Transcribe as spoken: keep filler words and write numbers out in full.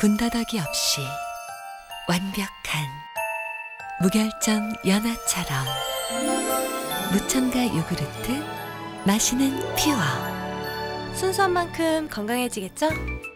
군더더기 없이 완벽한 무결점 연하처럼 무첨가 요구르트, 마시는 퓨어. 순수한 만큼 건강해지겠죠?